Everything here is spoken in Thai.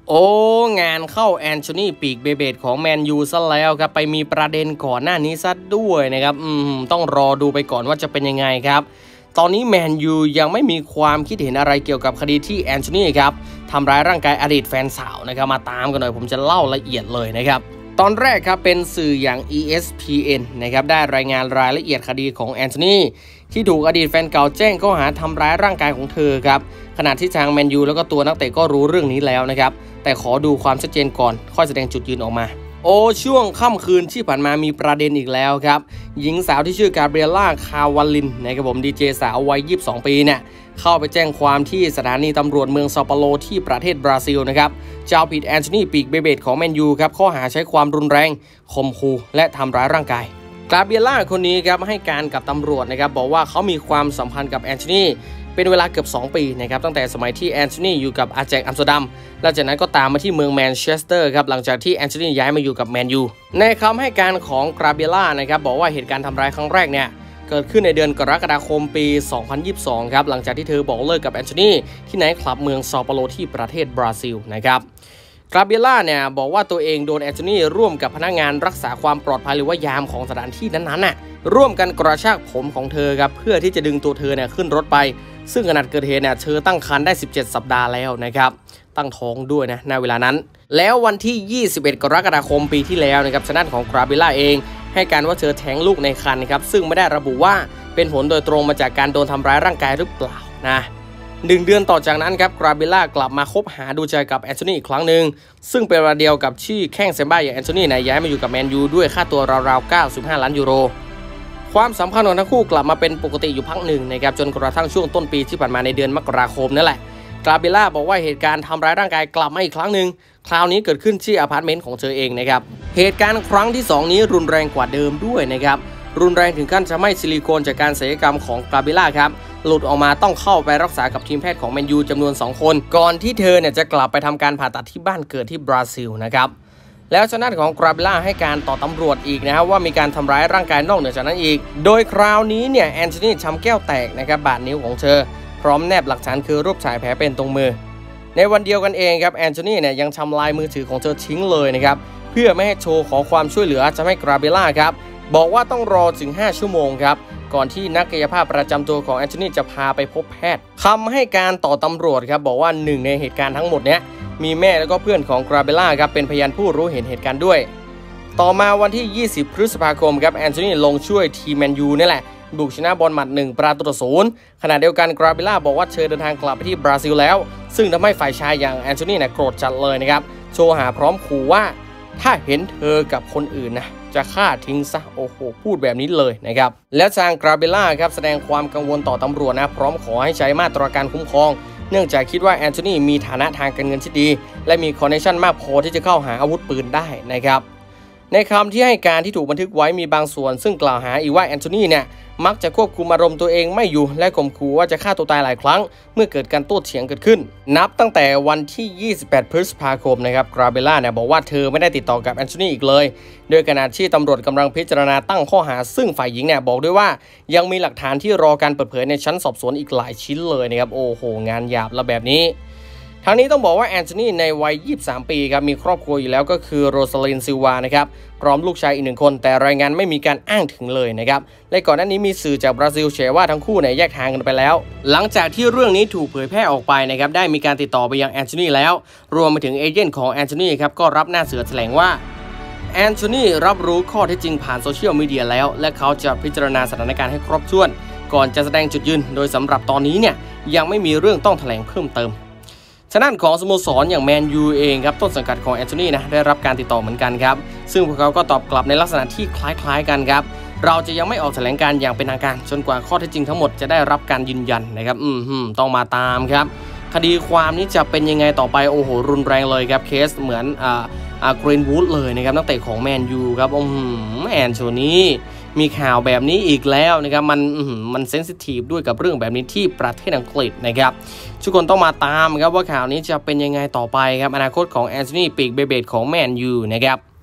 โอ้งานเข้าแอนโทนีปีกเบเบตของแมนยูซะแล้วครับไปมีประเด็นก่อนหน้านี้ซะด้วยนะครับต้องรอดูไปก่อนว่าจะเป็นยังไงครับตอนนี้แมนยูยังไม่มีความคิดเห็นอะไรเกี่ยวกับคดีที่แอนโทนีครับทำร้ายร่างกายอดีตแฟนสาวนะครับมาตามกันหน่อยผมจะเล่าละเอียดเลยนะครับตอนแรกครับเป็นสื่ออย่าง ESPN นะครับได้รายงานรายละเอียดคดีของแอนโทนีที่ถูกอดีตแฟนเก่าแจ้งข้อหาทำร้ายร่างกายของเธอครับขณะที่ทางแมนยูแล้วก็ตัวนักเตะก็รู้เรื่องนี้แล้วนะครับแต่ขอดูความชัดเจนก่อนค่อยแสดงจุดยืนออกมาช่วงค่ำคืนที่ผ่านมามีประเด็นอีกแล้วครับหญิงสาวที่ชื่อกาเบรียล่าคาวาลินนะครับผมดีเจสาววัย22 ปีเนี่ยเข้าไปแจ้งความที่สถานีตำรวจเมืองเซาเปาโลที่ประเทศบราซิลนะครับจะเอาผิดแอนโทนีปีกเบเบตของแมนยูครับข้อหาใช้ความรุนแรงข่มขู่และทำร้ายร่างกายกาเบรียล่าคนนี้ครับให้การกับตำรวจนะครับบอกว่าเขามีความสัมพันธ์กับแอนโทนีเป็นเวลาเกือบ2 ปีนะครับตั้งแต่สมัยที่แอนโทนีอยู่กับอาแจ็คอัมสเตอร์ดัมหลังจากนั้นก็ตามมาที่เมืองแมนเชสเตอร์ครับหลังจากที่แอนโทนีย้ายมาอยู่กับแมนยูในคำให้การของกาเบรียล่านะครับบอกว่าเหตุการณ์ทำร้ายครั้งแรกเนี่ยเกิดขึ้นในเดือนกรกฎาคมปี 2022 ครับหลังจากที่เธอบอกเลิกกับแอนโทนีที่ไนท์คลับเมืองเซาเปาโลที่ประเทศบราซิลนะครับกาเบรียล่าเนี่ยบอกว่าตัวเองโดนแอนโทนีร่วมกับพนักงานรักษาความปลอดภัยหรือว่ายามของสถานที่นั้นๆน่ะร่วมกันกระชากผมของเธอครับเพื่อที่จะดึงตัวเธอเนี่ยขึ้นรถไปซึ่งขณะเกิดเหตุเนี่ยเธอตั้งครรภ์ได้17 สัปดาห์แล้วนะครับตั้งท้องด้วยนะในเวลานั้นแล้ววันที่21 กรกฎาคมปีที่แล้วนะครับทางด้านของกาเบรียล่าเองให้การว่าเธอแท้งลูกในครรภ์ครับซึ่งไม่ได้ระบุว่าเป็นผลโดยตรงมาจากการโดนทำร้ายร่างกายหรือเปล่านะ1 เดือนต่อจากนั้นครับกาเบรียล่ากลับมาคบหาดูใจกับแอนโทนีอีกครั้งหนึ่งซึ่งเป็นเวลาเดียวกับที่แข้งเซมบ้าอย่างแอนโทนีย้ายมาอยู่กับแมนยูด้วยค่าตัวราวๆ95 ล้านยูโรความสัมพันธ์ของทั้งคู่กลับมาเป็นปกติอยู่พักหนึ่งนะครับจนกระทั่งช่วงต้นปีที่ผ่านมาในเดือนมกราคมนั่นแหละกาเบรียล่าบอกว่าเหตุการณ์ทำร้ายร่างกายกลับมาอีกครั้งหนึ่งคราวนี้เกิดขึ้นที่อพาร์ตเมนต์ของเธอเองนะครับเหตุการณ์ครั้งที่2นี้รุนแรงกว่าเดิมด้วยนะครับรุนแรงถึงขั้นทำให้ซิลิโคนจากการศัลยกรรมของกาเบรียล่าครับหลุดออกมาต้องเข้าไปรักษากับทีมแพทย์ของแมนยูจำนวน2 คนก่อนที่เธอเนี่ยจะกลับไปทำการผ่าตัดที่บ้านเกิดที่บราซิลนะครับแล้วชนะของกาเบรียล่าให้การต่อตำรวจอีกนะครับว่ามีการทำร้ายร่างกายนอกเหนือจากนั้นอีกโดยคราวนี้เนี่ยแอนโทนีช้ำแก้วแตกนะครับบาดนิ้วของเธอพร้อมแนบหลักฐานคือรูปถ่ายแผลเป็นตรงมือในวันเดียวกันเองครับแอนโทนีเนี่ยยังทำลายมือถือของเธอทิ้งเลยนะครับเพื่อไม่ให้โชว์ขอความช่วยเหลือจะให้กาเบรียล่าครับบอกว่าต้องรอถึง5 ชั่วโมงครับก่อนที่นักกายภาพประจำตัวของแอนโทนีจะพาไปพบแพทย์คำให้การต่อตำรวจครับบอกว่า1 ในเหตุการณ์ทั้งหมดเนี้ยมีแม่และก็เพื่อนของกาเบรียล่าครับเป็นพยานผู้รู้เห็นเหตุการณ์ด้วยต่อมาวันที่20 พฤษภาคมครับแอนโทนีลงช่วยทีมแมนยูนี่แหละบุกชนะบอลหมัด1-0ขณะเดียวกันกาเบรียล่าบอกว่าเธอเดินทางกลับไปที่บราซิลแล้วซึ่งทำให้ฝ่ายชายอย่างแอนโทนีโกรธจัดเลยนะครับโชว์หาพร้อมขู่ว่าถ้าเห็นเธอกับคนอื่นนะจะฆ่าทิ้งซะโอ้โหพูดแบบนี้เลยนะครับแล้วทางกาเบรียล่าครับแสดงความกังวลต่อตำรวจนะพร้อมขอให้ใช้มาตรการคุ้มครองเนื่องจากคิดว่าแอนโทนีมีฐานะทางการเงินที่ดีและมีคอนเนคชั่นมากพอที่จะเข้าหาอาวุธปืนได้นะครับในคำที่ให้การที่ถูกบันทึกไว้มีบางส่วนซึ่งกล่าวหาอีกว่าแอนโทนีเนี่ยมักจะควบคุมอารมณ์ตัวเองไม่อยู่และข่มขู่ว่าจะฆ่าตัวตายหลายครั้งเมื่อเกิดการโต้เถียงเกิดขึ้นนับตั้งแต่วันที่28 พฤษภาคมนะครับกาเบรียล่าเนี่ยบอกว่าเธอไม่ได้ติดต่อกับแอนโทนีอีกเลยโดยขณะที่ตำรวจกำลังพิจารณาตั้งข้อหาซึ่งฝ่ายหญิงเนี่ยบอกด้วยว่ายังมีหลักฐานที่รอการเปิดเผยในชั้นสอบสวนอีกหลายชิ้นเลยนะครับโอ้โหงานหยาบละแบบนี้ทั้งนี้ต้องบอกว่าแอนโทนีในวัย23 ปีครับมีครอบครัวอยู่แล้วก็คือโรซาลินซิลวานะครับพร้อมลูกชายอีก1 คนแต่รายงานไม่มีการอ้างถึงเลยนะครับและก่อนหน้านี้มีสื่อจากบราซิลแฉว่าทั้งคู่เนี่ยแยกทางกันไปแล้วหลังจากที่เรื่องนี้ถูกเผยแพร่ออกไปนะครับได้มีการติดต่อไปยังแอนโทนีแล้วรวมไปถึงเอเจนต์ของแอนโทนีครับก็รับหน้าเสือแถลงว่าแอนโทนีรับรู้ข้อเท็จจริงผ่านโซเชียลมีเดียแล้วและเขาจะพิจารณาสถานการณ์ให้ครบถ้วนก่อนจะแสดงจุดยืนโดยสำหรับตอนนี้เนี่ยยังไม่มีเรื่องต้องแถลงเพิ่มเติมทางด้านของสโมสรอย่างแมนยูเองครับต้นสังกัดของแอนโทนีนะได้รับการติดต่อเหมือนกันครับซึ่งพวกเขาก็ตอบกลับในลักษณะที่คล้ายๆกันครับเราจะยังไม่ออกแถลงการอย่างเป็นทางการจนกว่าข้อเท็จจริงทั้งหมดจะได้รับการยืนยันนะครับต้องมาตามครับคดีความนี้จะเป็นยังไงต่อไปโอ้โหรุนแรงเลยครับเคสเหมือนกรีนวูดเลยนะครับนักเตะของแมนยูครับแอนโทนีมีข่าวแบบนี้อีกแล้วนะครับมันเซนซิทีฟด้วยกับเรื่องแบบนี้ที่ประเทศอังกฤษนะครับทุกคนต้องมาตามครับว่าข่าวนี้จะเป็นยังไงต่อไปครับอนาคตของแอนโทนีปีกเบเบตของแมนยูนะครับ